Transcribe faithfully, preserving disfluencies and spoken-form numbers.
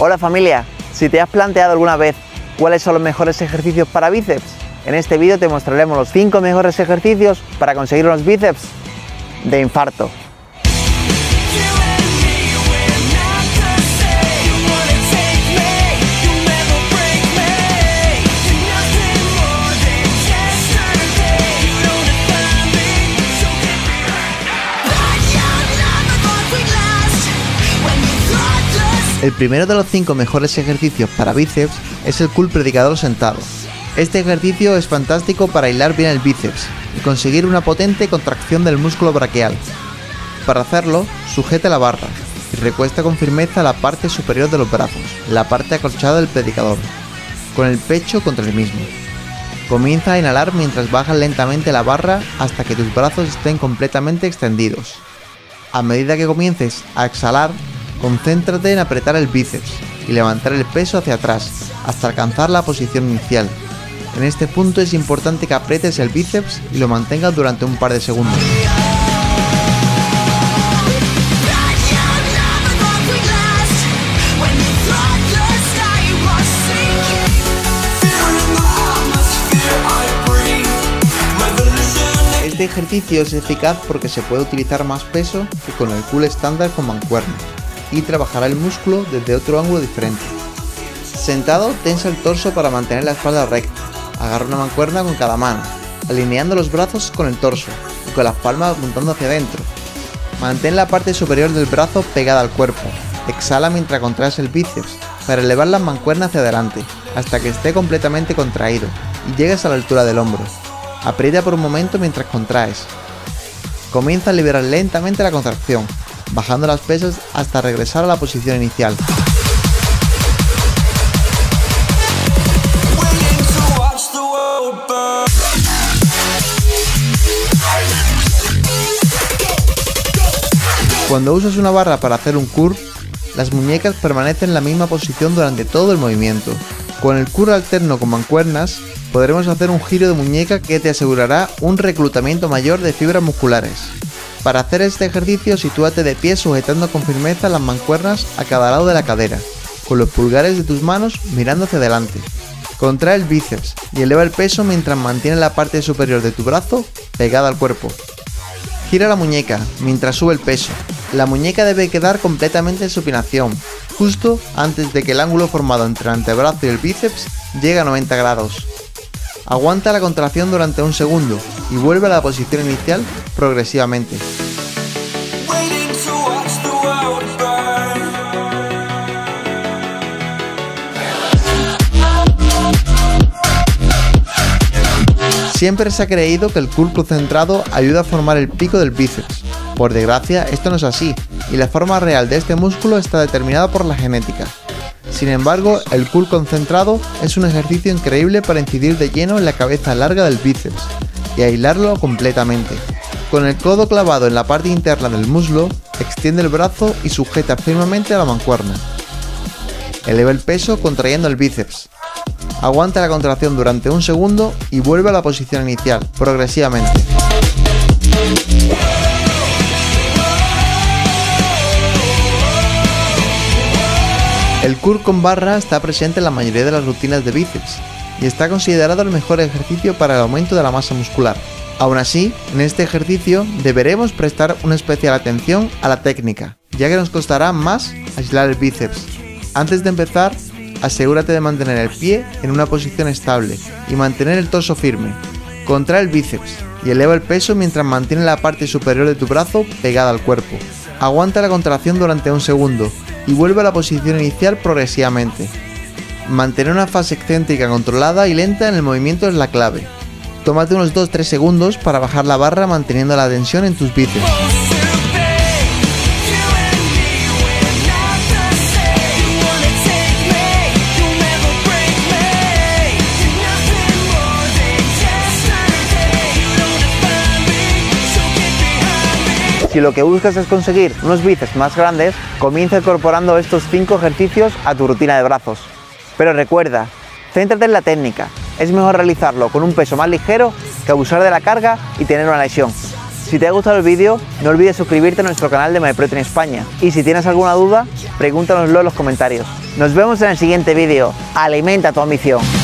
Hola familia, si te has planteado alguna vez cuáles son los mejores ejercicios para bíceps, en este vídeo te mostraremos los cinco mejores ejercicios para conseguir unos bíceps de infarto. El primero de los cinco mejores ejercicios para bíceps es el curl predicador sentado. Este ejercicio es fantástico para hilar bien el bíceps y conseguir una potente contracción del músculo braquial. Para hacerlo, sujeta la barra y recuesta con firmeza la parte superior de los brazos, la parte acolchada del predicador, con el pecho contra el mismo. Comienza a inhalar mientras bajas lentamente la barra hasta que tus brazos estén completamente extendidos. A medida que comiences a exhalar, concéntrate en apretar el bíceps y levantar el peso hacia atrás hasta alcanzar la posición inicial. En este punto es importante que aprietes el bíceps y lo mantengas durante un par de segundos. Este ejercicio es eficaz porque se puede utilizar más peso que con el curl estándar con mancuerna y trabajará el músculo desde otro ángulo diferente. Sentado, tensa el torso para mantener la espalda recta. Agarra una mancuerna con cada mano, alineando los brazos con el torso y con las palmas apuntando hacia adentro. Mantén la parte superior del brazo pegada al cuerpo. Exhala mientras contraes el bíceps para elevar las mancuernas hacia adelante hasta que esté completamente contraído y llegues a la altura del hombro. Aprieta por un momento mientras contraes. Comienza a liberar lentamente la contracción, bajando las pesas hasta regresar a la posición inicial. Cuando usas una barra para hacer un curl, las muñecas permanecen en la misma posición durante todo el movimiento. Con el curl alterno con mancuernas, podremos hacer un giro de muñeca que te asegurará un reclutamiento mayor de fibras musculares. Para hacer este ejercicio, sitúate de pie sujetando con firmeza las mancuernas a cada lado de la cadera, con los pulgares de tus manos mirando hacia adelante. Contrae el bíceps y eleva el peso mientras mantienes la parte superior de tu brazo pegada al cuerpo. Gira la muñeca mientras sube el peso. La muñeca debe quedar completamente en supinación, justo antes de que el ángulo formado entre el antebrazo y el bíceps llegue a noventa grados. Aguanta la contracción durante un segundo y vuelve a la posición inicial progresivamente. Siempre se ha creído que el curl concentrado ayuda a formar el pico del bíceps. Por desgracia, esto no es así, y la forma real de este músculo está determinada por la genética. Sin embargo, el curl concentrado es un ejercicio increíble para incidir de lleno en la cabeza larga del bíceps y aislarlo completamente. Con el codo clavado en la parte interna del muslo, extiende el brazo y sujeta firmemente a la mancuerna. Eleva el peso contrayendo el bíceps. Aguanta la contracción durante un segundo y vuelve a la posición inicial, progresivamente. El curl con barra está presente en la mayoría de las rutinas de bíceps y está considerado el mejor ejercicio para el aumento de la masa muscular. Aún así, en este ejercicio deberemos prestar una especial atención a la técnica, ya que nos costará más aislar el bíceps. Antes de empezar, asegúrate de mantener el pie en una posición estable y mantener el torso firme. Contrae el bíceps y eleva el peso mientras mantiene la parte superior de tu brazo pegada al cuerpo. Aguanta la contracción durante un segundo y vuelve a la posición inicial progresivamente. Mantener una fase excéntrica controlada y lenta en el movimiento es la clave. Tómate unos dos a tres segundos para bajar la barra manteniendo la tensión en tus bíceps. Si lo que buscas es conseguir unos bíceps más grandes, comienza incorporando estos cinco ejercicios a tu rutina de brazos. Pero recuerda, céntrate en la técnica. Es mejor realizarlo con un peso más ligero que abusar de la carga y tener una lesión. Si Si te ha gustado el vídeo, no olvides suscribirte a nuestro canal de MyProtein España. Y si tienes alguna duda, pregúntanoslo en los comentarios. Nos vemos en el siguiente vídeo. Alimenta tu ambición.